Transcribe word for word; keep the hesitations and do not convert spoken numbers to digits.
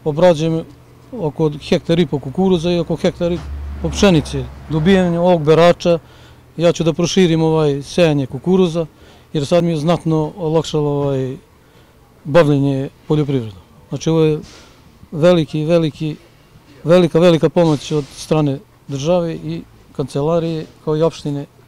obrađujem oko hektar i po kukuruza i oko hektar i po pšenice. Dobijanjem ovog berača ja ću da proširim ovaj sejanje kukuruza, jer sad mi je znatno olakšalo ovaj bavljenje poljoprivredom. Znači ovo je veliki, veliki, velika, velika pomoć od strane države i kancelarije kao i opštine